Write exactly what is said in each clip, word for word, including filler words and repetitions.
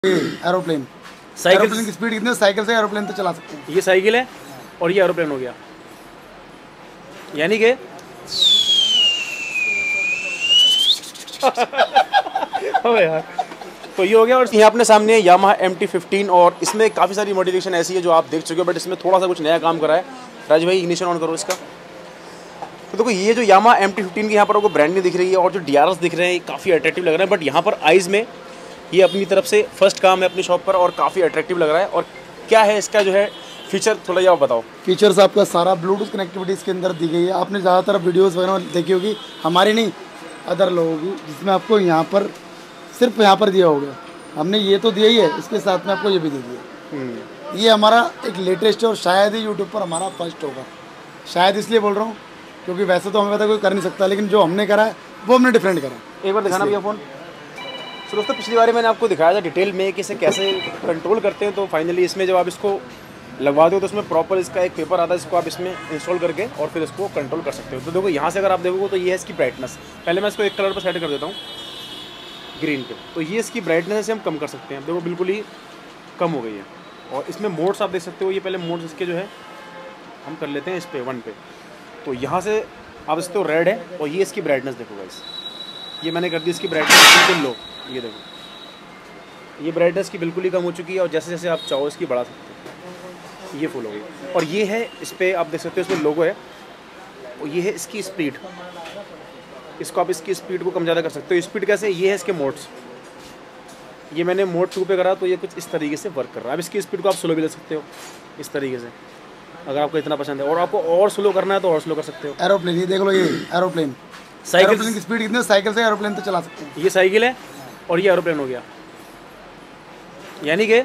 Aeroplane cycle aeroplane की speed कितनी है? साइकिल से एरोप्लेन तो चला सकते हैं। ये साइकिल है और ये एरोप्लेन हो गया, यानी कि अबे यार, तो ये हो गया। और यहाँ अपने सामने है यामाहा एम टी फिफ्टीन और इसमें काफ़ी सारी मॉडिफिकेशन ऐसी है जो आप देख चुके हो, बट इसमें थोड़ा सा कुछ नया काम करा है। राज भाई इग्निशन ऑन करो इसका। तो देखो ये जो यामाहा एम टी फिफ्टीन की यहाँ पर आपको ब्रांडिंग दिख रही है और जो डी आर एस दिख रहे हैं काफ़ी अट्रैक्टिव लग रहा है, बट यहाँ पर आइज़ में ये अपनी तरफ से फर्स्ट काम है अपनी शॉप पर और काफ़ी अट्रैक्टिव लग रहा है। और क्या है इसका जो है फीचर, थोड़ा ये आप बताओ। फीचर्स आपका सारा ब्लूटूथ कनेक्टिविटी इसके अंदर दी गई है। आपने ज़्यादातर वीडियोस वगैरह देखी होगी, हमारी नहीं अदर लोगों की, जिसमें आपको यहाँ पर सिर्फ यहाँ पर दिया होगा। हमने ये तो दिया ही है, इसके साथ में आपको ये भी दे दिया। ये हमारा एक लेटेस्ट है और शायद ही यूट्यूब पर हमारा फर्स्ट होगा। शायद इसलिए बोल रहा हूँ क्योंकि वैसे तो हमें पता कोई कर नहीं सकता, लेकिन जो हमने करा है वो हमने डिफरेंट करा है। एक बार दिखाना भैया फ़ोन। तो दोस्तों पिछली बार मैंने आपको दिखाया था डिटेल में कि इसे कैसे कंट्रोल करते हैं। तो फाइनली इसमें जब आप इसको लगवा दो तो उसमें प्रॉपर इसका एक पेपर आता है, इसको आप इसमें इंस्टॉल करके और फिर इसको कंट्रोल कर सकते हो। तो देखो यहाँ से अगर आप देखोगे तो ये है इसकी ब्राइटनेस। पहले मैं इसको एक कलर पर सेट कर देता हूँ, ग्रीन पे। तो ये इसकी ब्राइटनेस से हम कम कर सकते हैं। देखो बिल्कुल ही कम हो गई है। और इसमें मोड्स आप देख सकते हो, ये पहले मोड्स इसके जो है हम कर लेते हैं इस पे वन पे। तो यहाँ से आप इसको तो रेड है और ये इसकी ब्राइटनेस देखो गाइस, ये मैंने कर दी इसकी ब्राइटनेस बिल्कुल लो। ये देखो ये ब्राइटनेस की बिल्कुल ही कम हो चुकी है और जैसे जैसे आप चाहो इसकी बढ़ा सकते हो। ये फुल हो गई। और ये है इस पर आप देख सकते हो, इसमें लोगो है और ये है इसकी स्पीड। इसको आप इसकी स्पीड को कम ज़्यादा कर सकते हो। स्पीड कैसे, ये है इसके मोड्स। ये मैंने मोड टू पे करा तो ये कुछ इस तरीके से वर्क कर रहा है। अब इसकी स्पीड को आप स्लो भी ले सकते हो इस तरीके से, अगर आपको इतना पसंद है। और आपको और स्लो करना है तो और स्लो कर सकते हो। एरोप्लेन, ये देख लो, ये एरोप्लेन साइकिल एरोप्लेन की स्पीड कितनी है? साइकिल से एरोप्लेन तो चला सकते हैं। ये साइकिल है और ये एरोप्लेन हो गया, यानी कि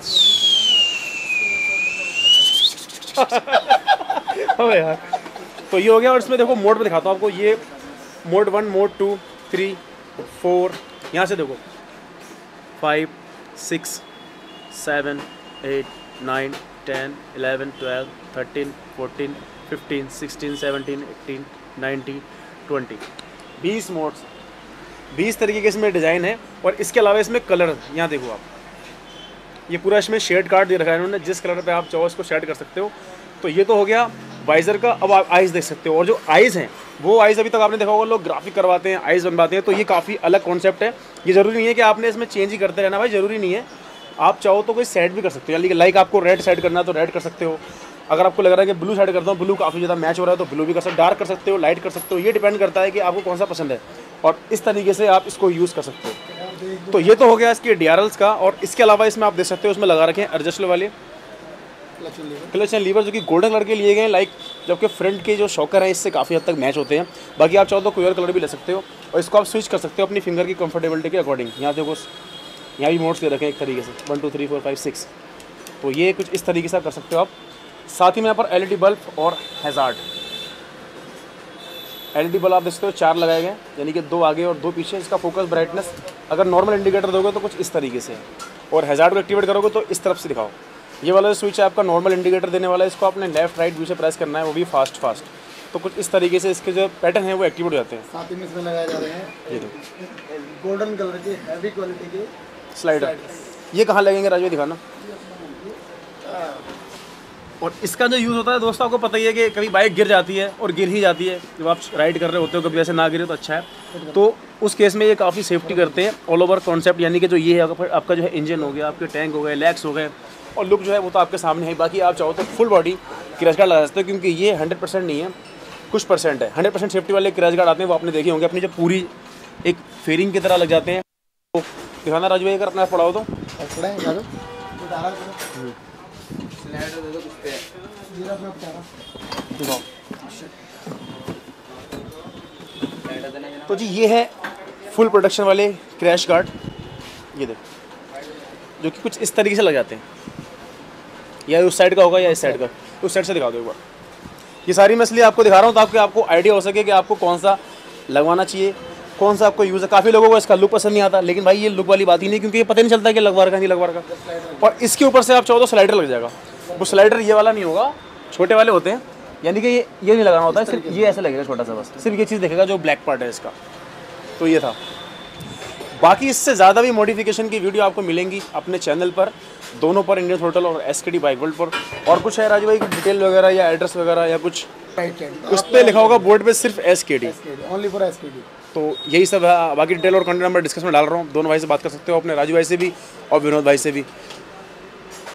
अबे यार, तो ये हो गया। और इसमें देखो मोड पे दिखाता हूँ आपको। ये mode one, mode two, three, four, यहाँ से देखो five, six, seven, eight, nine, ten, eleven, twelve, thirteen, fourteen, fifteen, sixteen, seventeen, eighteen, nineteen, twenty, बीस मोड्स, बीस तरीके के इसमें डिज़ाइन है। और इसके अलावा इसमें कलर, यहाँ देखो आप, ये पूरा इसमें शेड कार्ड दे रखा है इन्होंने, जिस कलर पे आप चाहो इसको शेड कर सकते हो। तो ये तो हो गया वाइज़र का। अब आप आइज़ देख सकते हो। और जो आइज़ हैं वो आइज़ अभी तक आपने देखा होगा लोग ग्राफिक करवाते हैं, आइज़ बनवाते हैं। तो ये काफ़ी अलग कॉन्सेप्ट है। ये ज़रूरी नहीं है कि आपने इसमें चेंज ही करते रहना भाई, ज़रूरी नहीं है। आप चाहो तो कोई सेट भी कर सकते हो, यानी कि लाइक आपको रेड सेट करना है तो रेड कर सकते हो। अगर आपको लग रहा है कि ब्लू सेट करता हूँ, ब्लू काफ़ी ज़्यादा मैच हो रहा है तो ब्लू भी कर सकते हो। डार्क कर सकते हो, लाइट कर सकते हो, ये डिपेंड करता है कि आपको कौन सा पसंद है। और इस तरीके से आप इसको यूज़ कर सकते हो। तो ये तो हो गया इसके डी आर एल्स का। और इसके अलावा इसमें आप देख सकते हो उसमें लगा रखे हैं एडजस्टेबल वाले क्लच एंड लीवर, जो कि गोल्डन कलर के लिए गए हैं, लाइक जबकि फ्रंट के जो शॉकर हैं इससे काफ़ी हद तक मैच होते हैं। बाकी आप चाहो तो कोई और कलर भी ले सकते हो और इसको आप स्विच कर सकते हो अपनी फिंगर की कंफर्टेबिलिटी के अकॉर्डिंग। यहाँ देखो यहाँ भी मोड्स दे रखे हैं एक तरीके से, one two three four five six. तो ये कुछ इस तरीके से कर सकते हो आप। साथ ही में यहाँ पर एल ई डी बल्ब और hazard L E D bulb आप देख सकते हो चार लगाए गए, यानी कि दो आगे और दो पीछे। इसका फोकस ब्राइटनेस अगर नॉर्मल इंडिकेटर दोगे तो कुछ इस तरीके से है, और हैज़ार्ड को एक्टिवेट करोगे तो इस तरफ से दिखाओ। ये वाला स्विच है आपका नॉर्मल इंडिकेटर देने वाला है, इसको आपने लेफ्ट राइट व्यू से प्रेस करना है, वो भी फास्ट फास्ट। तो कुछ इस तरीके से इसके जो पैटर्न है वो एक्टिवेट हो जाते हैं। साथ ही में इसमें लगाए जा रहे हैं ये देखो गोल्डन कलर के हैवी क्वालिटी के स्लाइडर। ये कहाँ लगेंगे राजू दिखाना। और इसका जो यूज़ होता है दोस्तों आपको पता ही है कि कभी बाइक गिर जाती है और गिर ही जाती है, जब आप राइड कर रहे होते हो, कभी ऐसे ना गिरे तो अच्छा है। तो उस केस में ये काफ़ी सेफ्टी करते हैं। ऑल ओवर कॉन्सेप्ट, यानी कि जो ये है आपका जो है इंजन हो गया, आपके टैंक हो गए, लेग्स हो गए, और लुक जो है वो तो आपके सामने है। बाकी आप चाहो तो फुल बॉडी क्रैश गार्ड लगा सकते हो, क्योंकि ये हंड्रेड परसेंट नहीं है, कुछ परसेंट है। हंड्रेड परसेंट सेफ्टी वाले क्रैश गार्ड आते हैं, वो आपने देखे होंगे, अपनी जो पूरी एक फेयरिंग की तरह लग जाते हैं। तो दिखाना राजू भाई अगर अपना पढ़ाओ तो तो जी ये है फुल प्रोटेक्शन वाले क्रैश गार्ड। ये देखो जो कि कुछ इस तरीके से लग जाते हैं, या उस साइड का होगा या इस साइड का। उस साइड से दिखा दो एक बार। ये सारी मैं इसलिए आपको दिखा रहा हूँ ताकि आपको आइडिया हो सके कि आपको कौन सा लगवाना चाहिए, कौन सा आपको यूज़ है। काफ़ी लोगों को इसका लुक पसंद नहीं आता, लेकिन भाई ये लुक वाली बात ही नहीं, क्योंकि ये पता नहीं चलता कि लगवार का नहीं लगवार का। और इसके ऊपर से आप चाहो तो स्लाइडर लग जाएगा। वो स्लाइडर ये वाला नहीं होगा, छोटे वाले होते हैं, यानी कि ये ये नहीं लगाना होता है, सिर्फ ये ऐसे लगेगा छोटा सा, बस सिर्फ ये चीज़ देखेगा जो ब्लैक पार्ट है इसका। तो ये था बाकी इससे ज़्यादा भी मॉडिफिकेशन की वीडियो आपको मिलेंगी अपने चैनल पर, दोनों पर, इंडियन थ्रोटल और एसकेडी बाइक वर्ल्ड पर। और कुछ है राजू भाई की डिटेल वगैरह या एड्रेस वगैरह या कुछ? उस पर लिखा होगा बोर्ड पे सिर्फ एसकेडी, ओनली फॉर एसकेडी। तो यही सब है। बाकी डिटेल और कंटेंट नंबर डिस्कस में डाल रहा हूँ, दोनों भाई से बात कर सकते हो, अपने राजू भाई से भी और विनोद भाई से भी।